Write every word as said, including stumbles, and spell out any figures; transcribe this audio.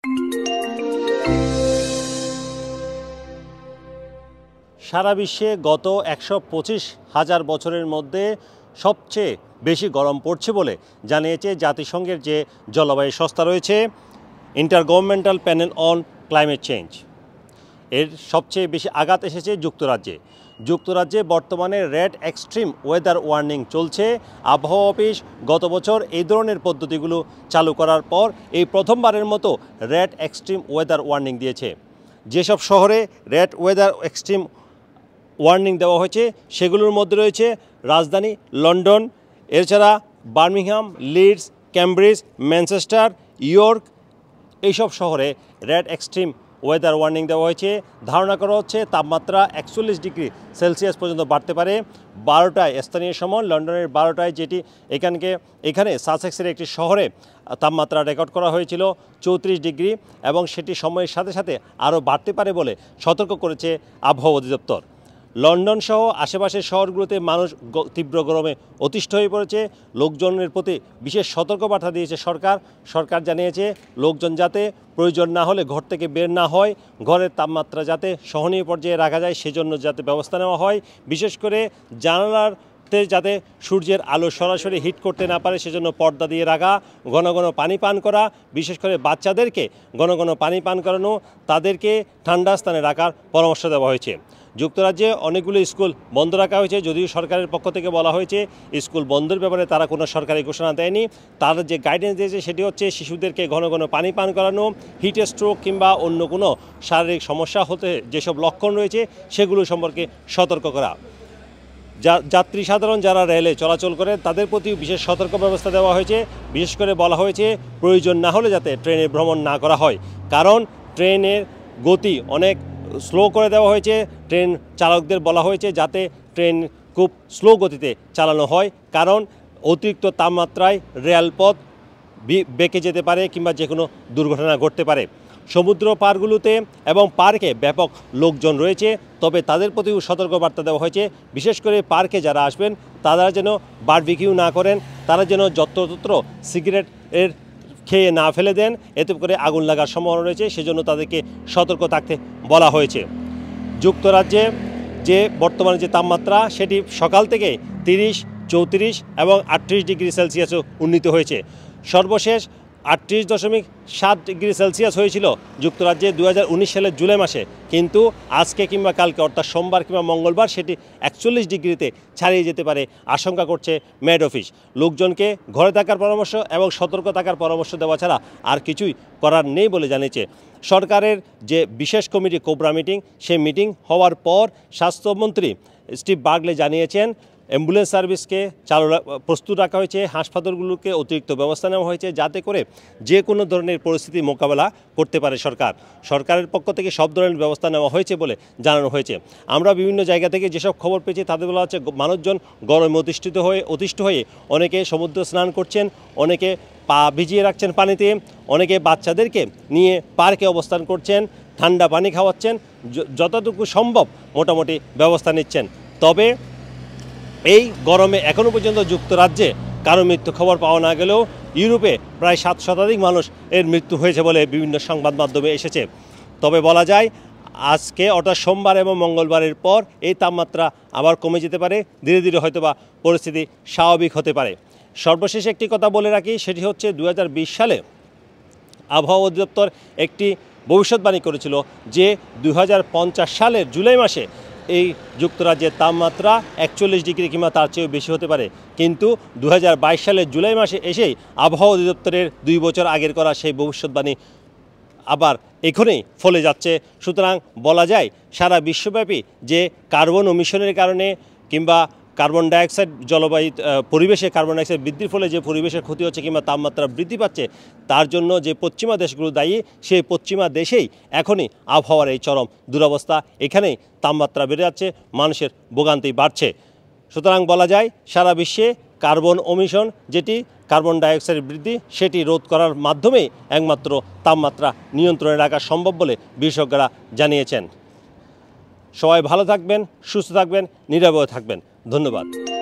সারা বিশ্বে গত একশো পঁচিশ হাজার বছরের মধ্যে সবচেয়ে বেশি গরম পড়ছে বলে জানিয়েছে জাতিসংঘের যে জলবায়ু সংস্থা রয়েছে, intergovernmental panel on climate change. এর সবচেয়ে বেশি আঘাত এসেছে যুক্তরাজ্যে। যুক্তরাজ্যে বর্তমানে রেড এক্সট্রিম ওয়েদার ওয়ার্নিং চলছে। আবহাওয়া অফিস গত বছর এই ধরনের পদ্ধতিগুলো চালু করার পর এই প্রথমবারের মতো রেড এক্সট্রিম ওয়েদার ওয়ার্নিং দিয়েছে। যেসব শহরে রেড ওয়েদার এক্সট্রিম ওয়ার্নিং দেওয়া হয়েছে সেগুলোর মধ্যে রয়েছে রাজধানী লন্ডন, এছাড়া Birmingham, Leeds, Cambridge, Manchester, York, এইসব শহরে রেড এক্সট্রিম ওয়েদার ওয়ার্নিং দেওয়া হয়েছে। ধারণা করা হচ্ছে তাপমাত্রা একচল্লিশ ডিগ্রি সেলসিয়াস পর্যন্ত বাড়তে পারে। বারোটায় স্থানীয় সময় লন্ডনের বারোটায়, যেটি এখানকে এখানে সাসেক্সের একটি শহরে তাপমাত্রা রেকর্ড করা হয়েছিল চৌত্রিশ ডিগ্রি, এবং সেটি সময়ের সাথে সাথে আরও বাড়তে পারে বলে সতর্ক করেছে আবহাওয়া অধিদপ্তর। লন্ডন সহ আশেপাশের শহরগুলোতে মানুষ তীব্র গরমে অতিষ্ঠ হয়ে পড়েছে। লোকজনের প্রতি বিশেষ সতর্কবার্তা দিয়েছে সরকার। সরকার জানিয়েছে লোকজন যাতে প্রয়োজন না হলে ঘর থেকে বের না হয়, ঘরের তাপমাত্রা যাতে সহনীয় পর্যায়ে রাখা যায় সেজন্য যাতে ব্যবস্থা নেওয়া হয়। বিশেষ করে জানালার যাতে সূর্যের আলো সরাসরি হিট করতে না পারে সেজন্য পর্দা দিয়ে রাখা, ঘন ঘন পানি পান করা, বিশেষ করে বাচ্চাদেরকে ঘন ঘন পানি পান করানো, তাদেরকে ঠান্ডা স্থানে রাখার পরামর্শ দেওয়া হয়েছে। যুক্তরাজ্যে অনেকগুলো স্কুল বন্ধ রাখা হয়েছে, যদিও সরকারের পক্ষ থেকে বলা হয়েছে স্কুল বন্ধের ব্যাপারে তারা কোনো সরকারি ঘোষণা দেয়নি। তারা যে গাইডেন্স দিয়েছে সেটি হচ্ছে শিশুদেরকে ঘন ঘন পানি পান করানো, হিট স্ট্রোক কিংবা অন্য কোনো শারীরিক সমস্যা হতে যেসব লক্ষণ রয়েছে সেগুলো সম্পর্কে সতর্ক করা। যাত্রী সাধারণ যারা রেলে চলাচল করে তাদের প্রতিও বিশেষ সতর্ক ব্যবস্থা দেওয়া হয়েছে। বিশেষ করে বলা হয়েছে প্রয়োজন না হলে যাতে ট্রেনে ভ্রমণ না করা হয়, কারণ ট্রেনের গতি অনেক স্লো করে দেওয়া হয়েছে। ট্রেন চালকদের বলা হয়েছে যাতে ট্রেন খুব স্লো গতিতে চালানো হয়, কারণ অতিরিক্ত তাপমাত্রায় রেলপথ বেঁকে যেতে পারে কিংবা যে কোনো দুর্ঘটনা ঘটতে পারে। সমুদ্র পারগুলোতে এবং পার্কে ব্যাপক লোকজন রয়েছে, তবে তাদের প্রতিও সতর্কবার্তা দেওয়া হয়েছে। বিশেষ করে পার্কে যারা আসবেন তারা যেন বারবিকিউ না করেন, তারা যেন যত্রতত্র সিগারেট এর খেয়ে না ফেলে দেন, এতে করে আগুন লাগার সম্ভাবনা রয়েছে, সেজন্য তাদেরকে সতর্ক থাকতে বলা হয়েছে। যুক্তরাজ্যে যে বর্তমানে যে তাপমাত্রা সেটি সকাল থেকে তিরিশ, চৌত্রিশ এবং আটত্রিশ ডিগ্রি সেলসিয়াসও উন্নীত হয়েছে। সর্বশেষ আটত্রিশ দশমিক সাত ডিগ্রি সেলসিয়াস হয়েছিল যুক্তরাজ্যে দু হাজার উনিশ সালের জুলাই মাসে, কিন্তু আজকে কিংবা কালকে অর্থাৎ সোমবার কিংবা মঙ্গলবার সেটি একচল্লিশ ডিগ্রিতে ছাড়িয়ে যেতে পারে আশঙ্কা করছে মেড অফিস। লোকজনকে ঘরে থাকার পরামর্শ এবং সতর্ক থাকার পরামর্শ দেওয়া ছাড়া আর কিছুই করার নেই বলে জানিয়েছে সরকারের যে বিশেষ কমিটি কোবরা মিটিং। সেই মিটিং হওয়ার পর স্বাস্থ্যমন্ত্রী স্টিভ বার্গলে জানিয়েছেন অ্যাম্বুলেন্স সার্ভিসকে চালু প্রস্তুত রাখা হয়েছে, হাসপাতালগুলোকে অতিরিক্ত ব্যবস্থা নেওয়া হয়েছে যাতে করে যে কোনো ধরনের পরিস্থিতি মোকাবেলা করতে পারে সরকার। সরকারের পক্ষ থেকে সব ধরনের ব্যবস্থা নেওয়া হয়েছে বলে জানানো হয়েছে। আমরা বিভিন্ন জায়গা থেকে যেসব খবর পেয়েছি তাদের বলা হচ্ছে মানুষজন গরমে অতিষ্ঠিত হয়ে অতিষ্ঠ হয়ে অনেকে সমুদ্র স্নান করছেন, অনেকে পা ভিজিয়ে রাখছেন পানিতে, অনেকে বাচ্চাদেরকে নিয়ে পার্কে অবস্থান করছেন, ঠান্ডা পানি খাওয়াচ্ছেন, যতটুকু সম্ভব মোটামুটি ব্যবস্থা নিচ্ছেন। তবে এই গরমে এখনও পর্যন্ত যুক্তরাজ্যে কারো মৃত্যু খবর পাওয়া না গেলেও ইউরোপে প্রায় সাত শতাধিক মানুষ এর মৃত্যু হয়েছে বলে বিভিন্ন সংবাদ মাধ্যমে এসেছে। তবে বলা যায় আজকে অর্থাৎ সোমবার এবং মঙ্গলবারের পর এই তাপমাত্রা আবার কমে যেতে পারে, ধীরে ধীরে হয়তোবা পরিস্থিতি স্বাভাবিক হতে পারে। সর্বশেষ একটি কথা বলে রাখি, সেটি হচ্ছে দু হাজার বিশ সালে আবহাওয়া অধিদপ্তর একটি ভবিষ্যৎবাণী করেছিল যে দু হাজার পঞ্চাশ সালের জুলাই মাসে এই যুক্তরাজ্যের তাপমাত্রা একচল্লিশ ডিগ্রি কিংবা তার চেয়েও বেশি হতে পারে, কিন্তু দু হাজার বাইশ সালের জুলাই মাসে এসেই আবহাওয়া অধিদপ্তরের দুই বছর আগের করা সেই ভবিষ্যৎবাণী আবার এখনই ফলে যাচ্ছে। সুতরাং বলা যায় সারা বিশ্বব্যাপী যে কার্বন এমিশনের কারণে কিংবা কার্বন ডাইঅক্সাইড জলবায়ু পরিবেশে কার্বন ডাইঅক্সাইড বৃদ্ধির ফলে যে পরিবেশের ক্ষতি হচ্ছে কিংবা তাপমাত্রা বৃদ্ধি পাচ্ছে, তার জন্য যে পশ্চিমা দেশগুলো দায়ী, সেই পশ্চিমা দেশেই এখনই আবহাওয়ার এই চরম দুরবস্থা। এখানেই তাপমাত্রা বেড়ে যাচ্ছে, মানুষের ভোগান্তি বাড়ছে। সুতরাং বলা যায় সারা বিশ্বে কার্বন এমিশন, যেটি কার্বন ডাইঅক্সাইড বৃদ্ধি, সেটি রোধ করার মাধ্যমেই একমাত্র তাপমাত্রা নিয়ন্ত্রণে রাখা সম্ভব বলে বিশেষজ্ঞরা জানিয়েছেন। সবাই ভালো থাকবেন, সুস্থ থাকবেন, নিরাপদে থাকবেন। ধন্যবাদ।